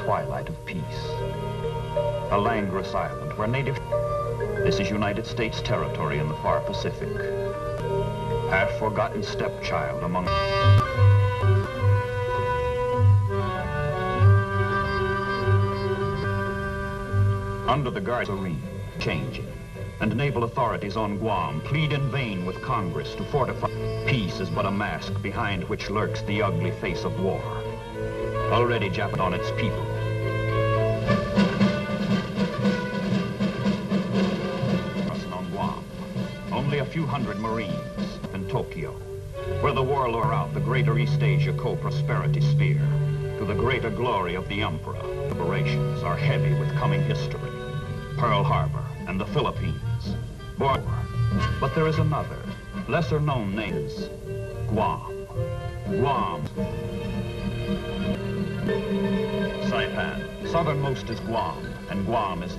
twilight of peace. A languorous island where native... This is United States territory in the far Pacific. Half-forgotten stepchild among... Under the guards arena, changing, and naval authorities on Guam plead in vain with Congress to fortify. Peace is but a mask behind which lurks the ugly face of war. Already Japan on its people. On Guam, only a few hundred Marines in Tokyo, where the warlord out the greater East Asia co-prosperity sphere, to the greater glory of the Emperor. Preparations are heavy with coming history. Pearl Harbor and the Philippines. But there is another, lesser-known name is Guam. Guam. Saipan. Southernmost is Guam, and Guam is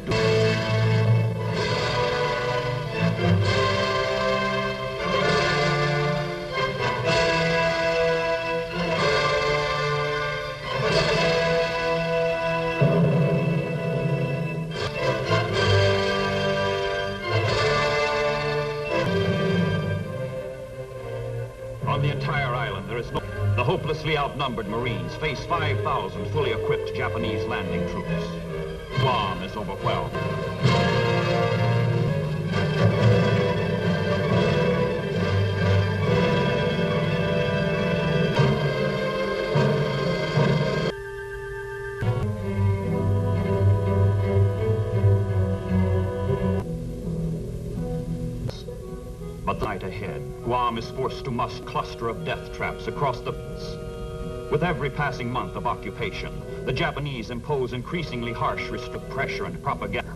On the entire island, there is no... The hopelessly outnumbered Marines face 5,000 fully equipped Japanese landing troops. Guam is overwhelmed. But the night ahead, Guam is forced to must cluster of death traps across the... With every passing month of occupation, the Japanese impose increasingly harsh restrictive pressure and propaganda.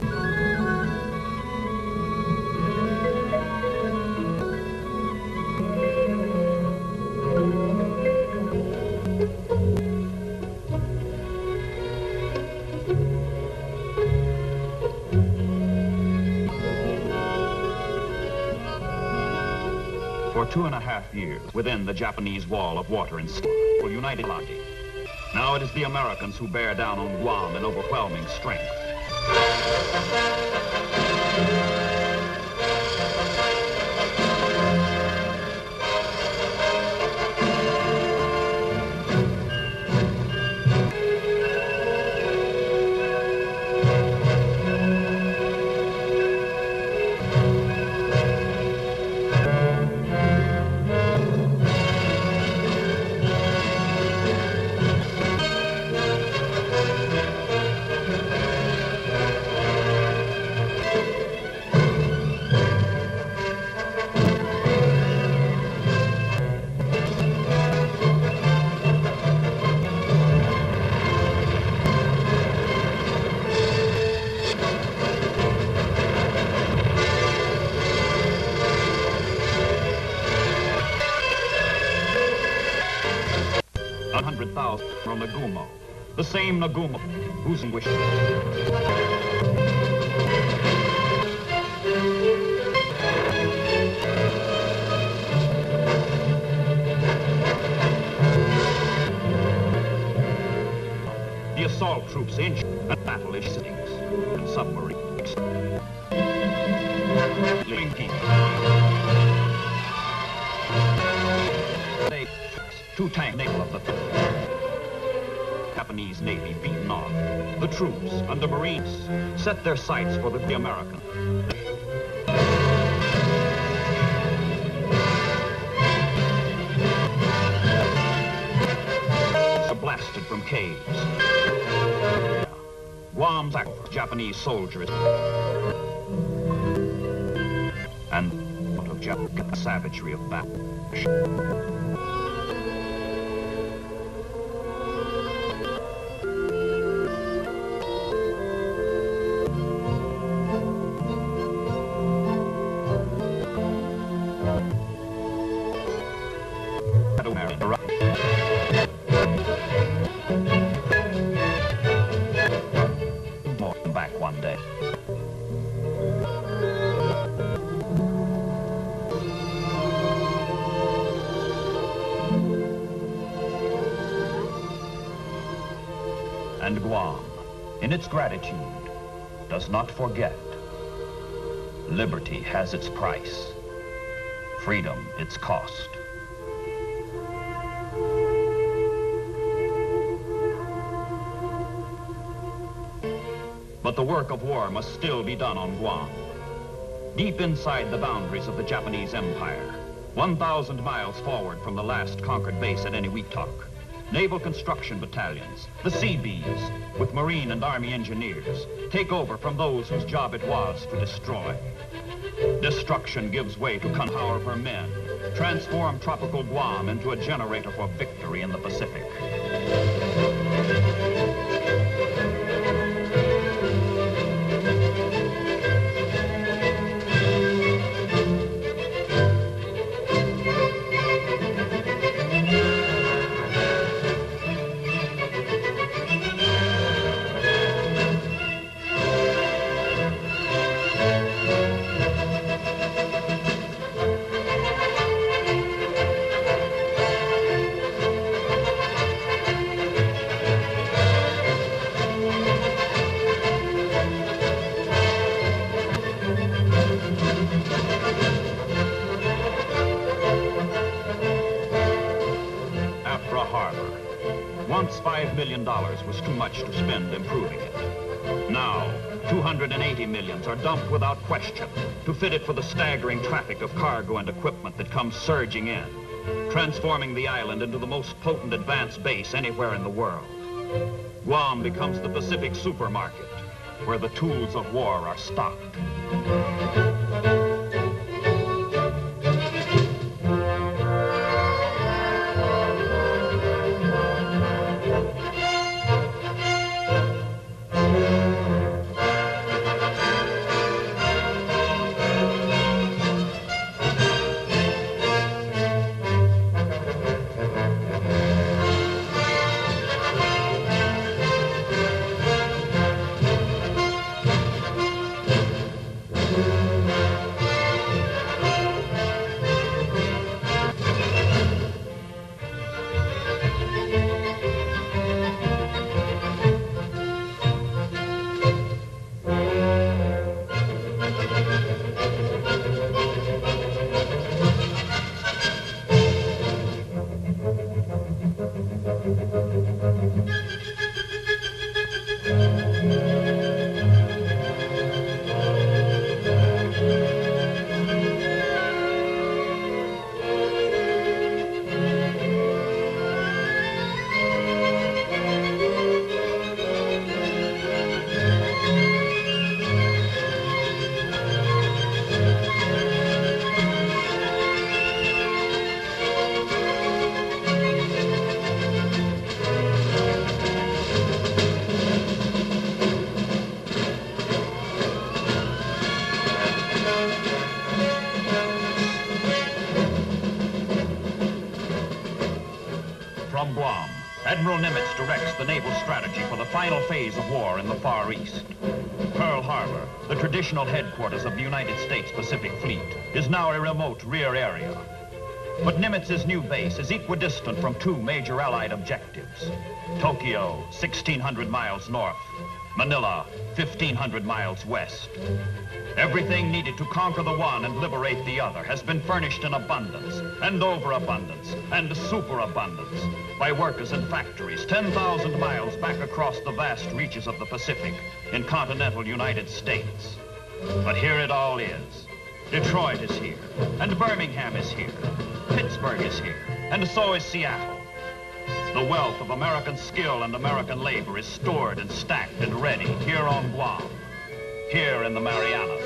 For 2.5 years, within the Japanese wall of water and steel, were united. Now it is the Americans who bear down on Guam in overwhelming strength. From Nagumo, the same Nagumo whose anguish. The assault troops inch and battle sittings and submarines. Living people. They two-tank naval of the Japanese Navy beaten off. The troops and the Marines set their sights for the American. Blasted from caves. Guam's Japanese soldiers and of the savagery of battle. Back one day. And Guam, in its gratitude, does not forget. Liberty has its price, freedom its cost. But the work of war must still be done on Guam. Deep inside the boundaries of the Japanese Empire, 1,000 miles forward from the last conquered base at Eniwetok, naval construction battalions, the Sea Bees, with Marine and Army engineers, take over from those whose job it was to destroy. Destruction gives way to power for men, transform tropical Guam into a generator for victory in the Pacific. Once $5 million was too much to spend improving it. Now, $280 million are dumped without question to fit it for the staggering traffic of cargo and equipment that comes surging in, transforming the island into the most potent advanced base anywhere in the world. Guam becomes the Pacific supermarket, where the tools of war are stocked. From Guam, Admiral Nimitz directs the naval strategy for the final phase of war in the Far East. Pearl Harbor, the traditional headquarters of the United States Pacific Fleet, is now a remote rear area. But Nimitz's new base is equidistant from two major Allied objectives. Tokyo, 1,600 miles north. Manila, 1,500 miles west. Everything needed to conquer the one and liberate the other has been furnished in abundance, and overabundance, and superabundance by workers and factories 10,000 miles back across the vast reaches of the Pacific in continental United States. But here it all is. Detroit is here, and Birmingham is here. Pittsburgh is here, and so is Seattle. The wealth of American skill and American labor is stored and stacked and ready here on Guam, here in the Marianas.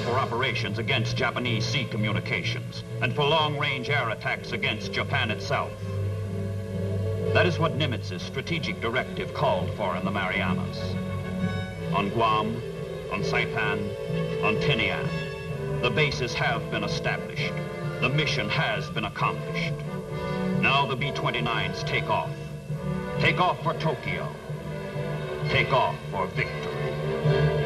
for operations against Japanese sea communications and for long-range air attacks against Japan itself. That is what Nimitz's strategic directive called for in the Marianas. On Guam, on Saipan, on Tinian, the bases have been established. The mission has been accomplished. Now the B-29s take off. Take off for Tokyo. Take off for victory.